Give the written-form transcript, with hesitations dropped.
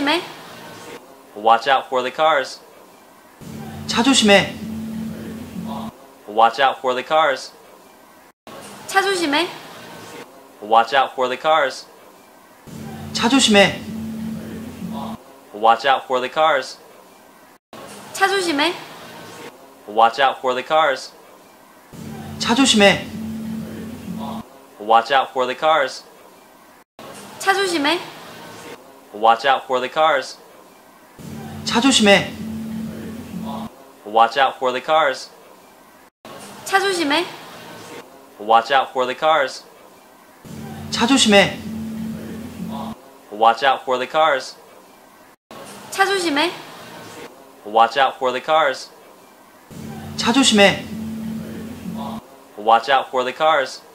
조심해. Watch out for the cars. 차 조심해. Watch out for the cars. 차 조심해. Watch out for the cars. 차 조심해. Watch out for the cars. 차 조심해. Watch out for the cars. 차 조심해. Watch out for the cars. 차 조심해. Watch out for the cars. 차 조심해. Watch out for the cars. 차 조심해. Watch out for the cars. 차 조심해. Watch out for the cars. 차 조심해. Watch out for the cars. 차 조심해. Watch out for the cars.